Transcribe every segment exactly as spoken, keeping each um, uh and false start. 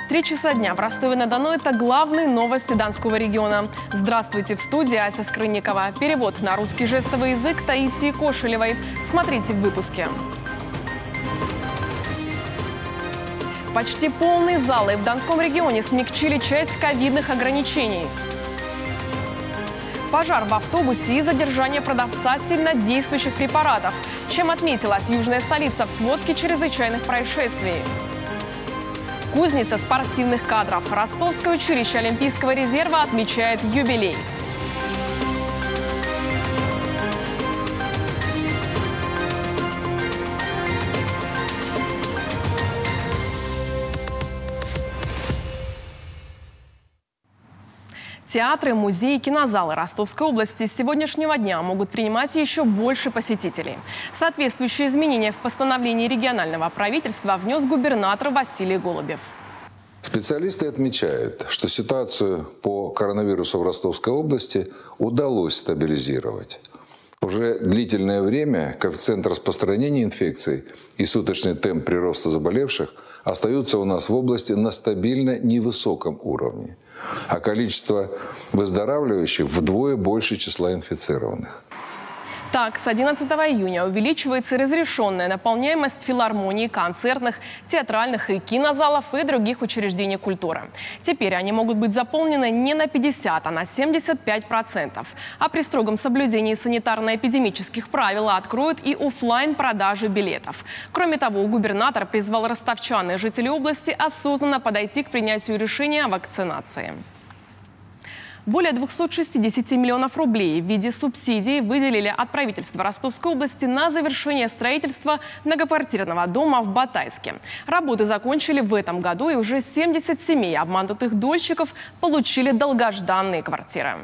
Три часа дня в Ростове-на-Дону – это главные новости Донского региона. Здравствуйте, в студии Ася Скрынникова. Перевод на русский жестовый язык Таисии Кошелевой. Смотрите в выпуске. Почти полные залы в Донском регионе смягчили часть ковидных ограничений. Пожар в автобусе и задержание продавца сильнодействующих препаратов. Чем отметилась южная столица в сводке чрезвычайных происшествий. Кузница спортивных кадров. Ростовское училище Олимпийского резерва отмечает юбилей. Театры, музеи, кинозалы Ростовской области с сегодняшнего дня могут принимать еще больше посетителей. Соответствующие изменения в постановлении регионального правительства внес губернатор Василий Голубев. Специалисты отмечают, что ситуацию по коронавирусу в Ростовской области удалось стабилизировать. Уже длительное время коэффициент распространения инфекций и суточный темп прироста заболевших остаются у нас в области на стабильно невысоком уровне, а количество выздоравливающих вдвое больше числа инфицированных. Так, с одиннадцатого июня увеличивается разрешенная наполняемость филармоний, концертных, театральных и кинозалов и других учреждений культуры. Теперь они могут быть заполнены не на пятьдесят, а на семьдесят пять процентов. А при строгом соблюдении санитарно-эпидемических правил откроют и офлайн продажи билетов. Кроме того, губернатор призвал ростовчан и жителей области осознанно подойти к принятию решения о вакцинации. Более двухсот шестидесяти миллионов рублей в виде субсидий выделили от правительства Ростовской области на завершение строительства многоквартирного дома в Батайске. Работы закончили в этом году, и уже семьдесят семей обманутых дольщиков получили долгожданные квартиры.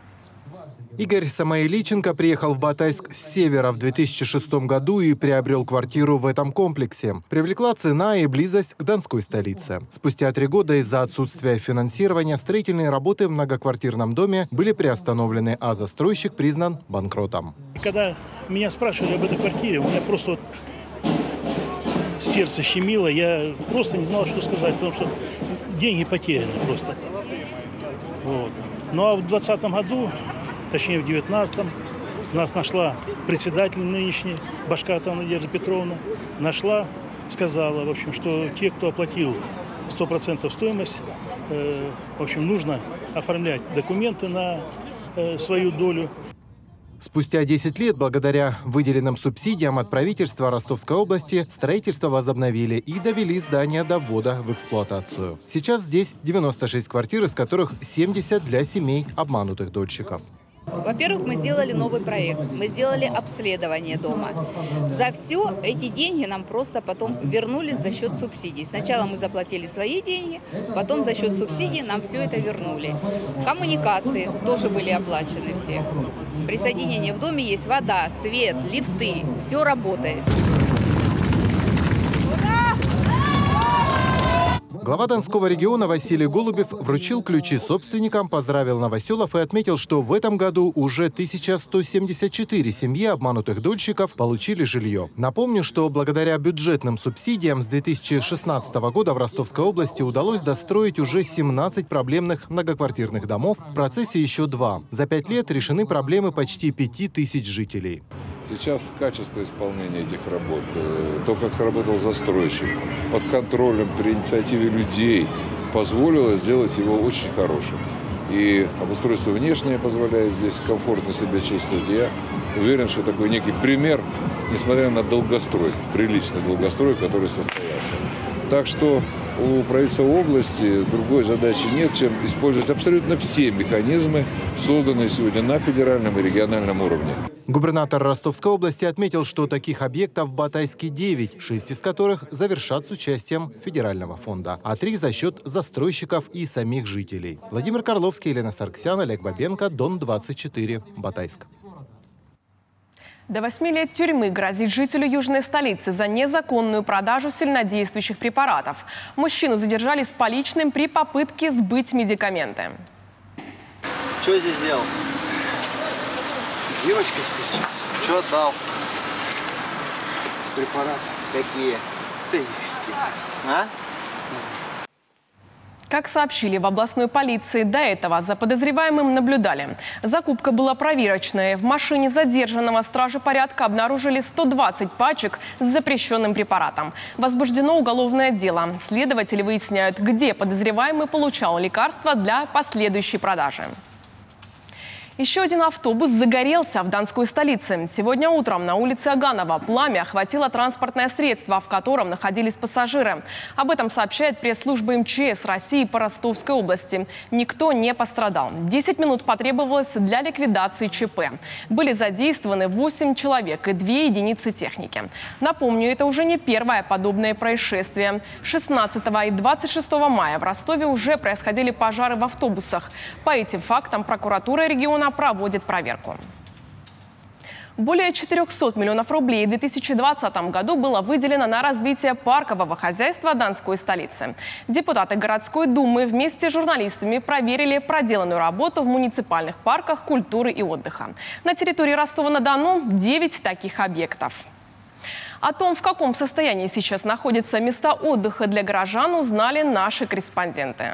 Игорь Самойличенко приехал в Батайск с севера в две тысячи шестом году и приобрел квартиру в этом комплексе. Привлекла цена и близость к донской столице. Спустя три года из-за отсутствия финансирования строительные работы в многоквартирном доме были приостановлены, а застройщик признан банкротом. Когда меня спрашивали об этой квартире, у меня просто вот сердце щемило, я просто не знал, что сказать, потому что деньги потеряны просто. Вот. Ну а в двадцатом году, точнее в девятнадцатом, нас нашла председатель нынешний, Башкатова Надежда Петровна, нашла, сказала, в общем, что те, кто оплатил сто процентов стоимость, э, в общем, нужно оформлять документы на э, свою долю. Спустя десять лет, благодаря выделенным субсидиям от правительства Ростовской области, строительство возобновили и довели здание до ввода в эксплуатацию. Сейчас здесь девяносто шесть квартир, из которых семьдесят для семей обманутых дольщиков. Во-первых, мы сделали новый проект, мы сделали обследование дома. За все эти деньги нам просто потом вернули за счет субсидий. Сначала мы заплатили свои деньги, потом за счет субсидий нам все это вернули. Коммуникации тоже были оплачены все. Присоединение в доме есть вода, свет, лифты, все работает. Глава Донского региона Василий Голубев вручил ключи собственникам, поздравил новоселов и отметил, что в этом году уже тысяча сто семьдесят четыре семьи обманутых дольщиков получили жилье. Напомню, что благодаря бюджетным субсидиям с две тысячи шестнадцатого года в Ростовской области удалось достроить уже семнадцать проблемных многоквартирных домов, в процессе еще два. За пять лет решены проблемы почти пяти тысяч жителей. Сейчас качество исполнения этих работ, то, как сработал застройщик, под контролем, при инициативе людей, позволило сделать его очень хорошим. И обустройство внешнее позволяет здесь комфортно себя чувствовать. Я уверен, что такой некий пример, несмотря на долгострой, приличный долгострой, который состоялся. Так что у правительства области другой задачи нет, чем использовать абсолютно все механизмы, созданные сегодня на федеральном и региональном уровне. Губернатор Ростовской области отметил, что таких объектов в Батайске девять, шесть из которых завершат с участием федерального фонда, а три за счет застройщиков и самих жителей. Владимир Карловский, Елена Сарксян, Олег Бабенко, Дон двадцать четыре, Батайск. До восьми лет тюрьмы грозит жителю южной столицы за незаконную продажу сильнодействующих препаратов. Мужчину задержали с поличным при попытке сбыть медикаменты. Что здесь делал? С девочкой встречался. Что дал? Препараты. Какие? Ты, а? Как сообщили в областной полиции, до этого за подозреваемым наблюдали. Закупка была проверочная. В машине задержанного стражи порядка обнаружили сто двадцать пачек с запрещенным препаратом. Возбуждено уголовное дело. Следователи выясняют, где подозреваемый получал лекарства для последующей продажи. Еще один автобус загорелся в донской столице. Сегодня утром на улице Аганова пламя охватило транспортное средство, в котором находились пассажиры. Об этом сообщает пресс-служба эм че эс России по Ростовской области. Никто не пострадал. десять минут потребовалось для ликвидации че пэ. Были задействованы восемь человек и две единицы техники. Напомню, это уже не первое подобное происшествие. шестнадцатого и двадцать шестого мая в Ростове уже происходили пожары в автобусах. По этим фактам прокуратура региона проводит проверку. Более четырёхсот миллионов рублей в две тысячи двадцатом году было выделено на развитие паркового хозяйства Донской столицы. Депутаты городской думы вместе с журналистами проверили проделанную работу в муниципальных парках культуры и отдыха. На территории Ростова-на-Дону девять таких объектов. О том, в каком состоянии сейчас находятся места отдыха для горожан, узнали наши корреспонденты.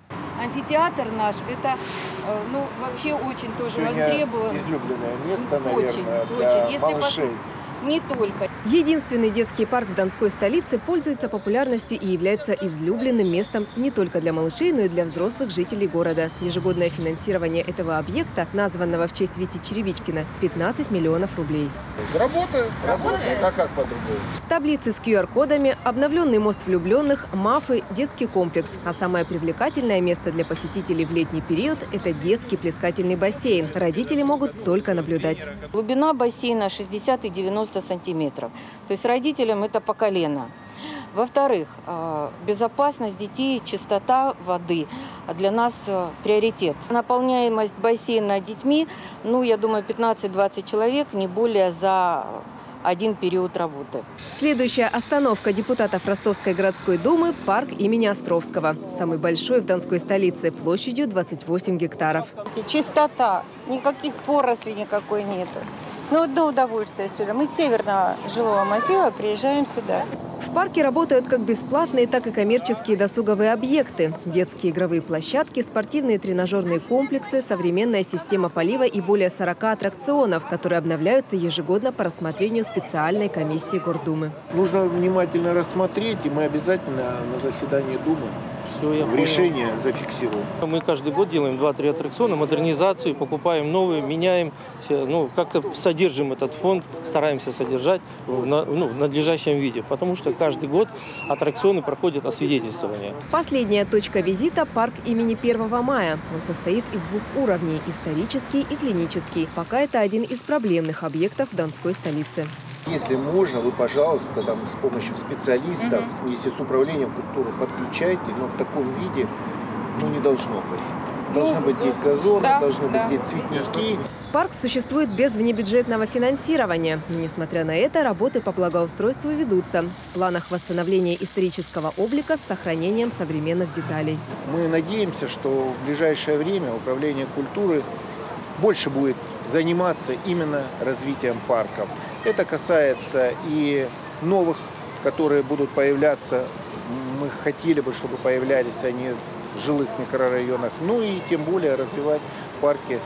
Амфитеатр наш – это ну, вообще очень тоже Сегодня востребован. Излюбленное место, наверное, очень, для очень. Если малышей. Не только. Единственный детский парк в Донской столице пользуется популярностью и является излюбленным местом не только для малышей, но и для взрослых жителей города. Ежегодное финансирование этого объекта, названного в честь Вити Черевичкина, пятнадцать миллионов рублей. Работает, работает, а как по-другому? Таблицы с ку ар кодами, обновленный мост влюбленных, мафы, детский комплекс. А самое привлекательное место для посетителей в летний период – это детский плескательный бассейн. Родители могут только наблюдать. Глубина бассейна шестьдесят и девяносто сантиметров. То есть родителям это по колено. Во-вторых, безопасность детей, чистота воды для нас приоритет. Наполняемость бассейна детьми, ну, я думаю, пятнадцать-двадцать человек, не более за один период работы. Следующая остановка депутатов Ростовской городской думы – парк имени Островского. Самый большой в Донской столице, площадью двадцать восемь гектаров. Чистота, никаких порослей никакой нету. Ну, одно удовольствие сюда. Мы с северного жилого массива приезжаем сюда. В парке работают как бесплатные, так и коммерческие досуговые объекты. Детские игровые площадки, спортивные тренажерные комплексы, современная система полива и более сорока аттракционов, которые обновляются ежегодно по рассмотрению специальной комиссии Гордумы. Нужно внимательно рассмотреть, и мы обязательно на заседании Думы Все, я в понял. решение зафиксируем. Мы каждый год делаем два-три аттракциона, модернизацию, покупаем новые, меняем. Ну, как-то содержим этот фонд, стараемся содержать в, ну, в надлежащем виде, потому что каждый год аттракционы проходят освидетельствование. Последняя точка визита – парк имени первого мая. Он состоит из двух уровней – исторический и клинический. Пока это один из проблемных объектов Донской столицы. Если можно, вы, пожалуйста, там, с помощью специалистов, вместе с управлением культуры подключайте, но в таком виде ну, не должно быть. Должны быть здесь газоны, да, должны да. быть здесь цветники. Парк существует без внебюджетного финансирования. Но, несмотря на это, работы по благоустройству ведутся. В планах восстановления исторического облика с сохранением современных деталей. Мы надеемся, что в ближайшее время управление культуры больше будет заниматься именно развитием парков. Это касается и новых, которые будут появляться. Мы хотели бы, чтобы появлялись они в жилых микрорайонах. Ну и тем более развивать парки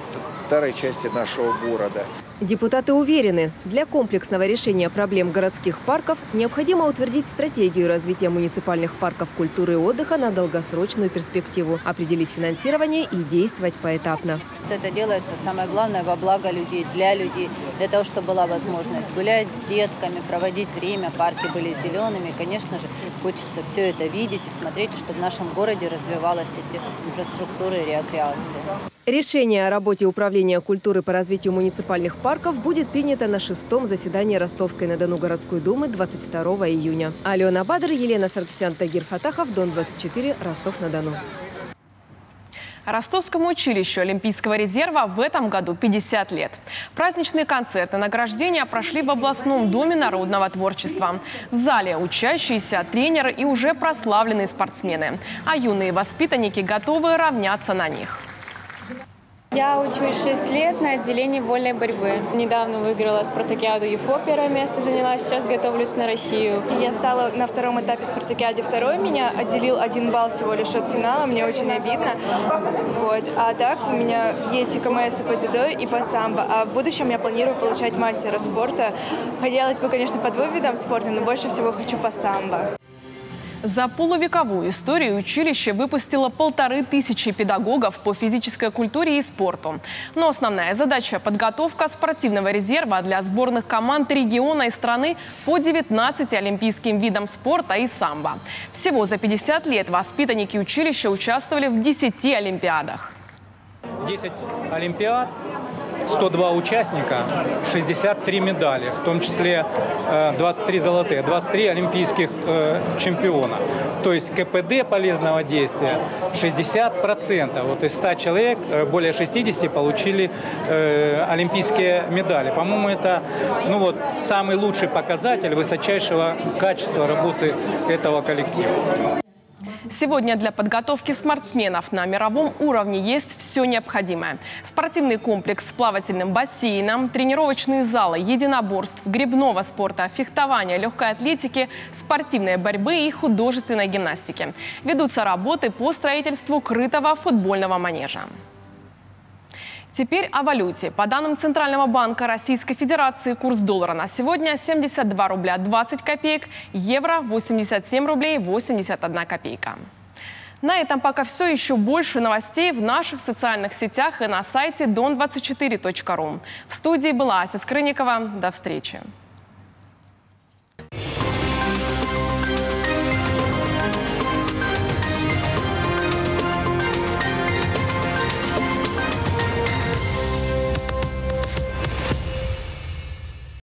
в старой части нашего города. Депутаты уверены, для комплексного решения проблем городских парков необходимо утвердить стратегию развития муниципальных парков культуры и отдыха на долгосрочную перспективу, определить финансирование и действовать поэтапно. Это делается, самое главное, во благо людей, для людей, для того, чтобы была возможность гулять с детками, проводить время, парки были зелеными. Конечно же, хочется все это видеть и смотреть, чтобы в нашем городе развивалась эта инфраструктура и рекреация. Решение о работе Управления культуры по развитию муниципальных парков будет принято на шестом заседании Ростовской-на-Дону городской думы двадцать второго июня. Алена Бадр, Елена Саркисян, Тагир Фатахов, Дон двадцать четыре, Ростов-на-Дону. Ростовскому училищу Олимпийского резерва в этом году пятьдесят лет. Праздничные концерты и награждения прошли в областном доме народного творчества. В зале учащиеся, тренеры и уже прославленные спортсмены. А юные воспитанники готовы равняться на них. Я учусь шесть лет на отделении вольной борьбы. Недавно выиграла спартакиаду ЕФО, первое место заняла, сейчас готовлюсь на Россию. Я стала на втором этапе спартакиады второй, меня отделил один балл всего лишь от финала, мне очень обидно. Вот. А так у меня есть и КМС, и по дзюдо, и по самбо. А в будущем я планирую получать мастера спорта. Хотелось бы, конечно, по двум видам спорта, но больше всего хочу по самбо. За полувековую историю училище выпустило полторы тысячи педагогов по физической культуре и спорту. Но основная задача – подготовка спортивного резерва для сборных команд региона и страны по девятнадцати олимпийским видам спорта и самбо. Всего за пятьдесят лет воспитанники училища участвовали в десяти олимпиадах. десять олимпиад, сто два участника, шестьдесят три медали, в том числе двадцать три золотые, двадцать три олимпийских чемпиона. То есть КПД полезного действия шестьдесят процентов. Вот из ста человек более шестидесяти получили олимпийские медали. По-моему, это ну вот, самый лучший показатель высочайшего качества работы этого коллектива. Сегодня для подготовки спортсменов на мировом уровне есть все необходимое. Спортивный комплекс с плавательным бассейном, тренировочные залы единоборств, гребного спорта, фехтования, легкой атлетики, спортивной борьбы и художественной гимнастики. Ведутся работы по строительству крытого футбольного манежа. Теперь о валюте. По данным Центрального банка Российской Федерации, курс доллара на сегодня семьдесят два рубля двадцать копеек, евро восемьдесят семь рублей восемьдесят одна копейка. На этом пока все. Еще больше новостей в наших социальных сетях и на сайте дон двадцать четыре точка ру. В студии была Ася Скрынникова. До встречи.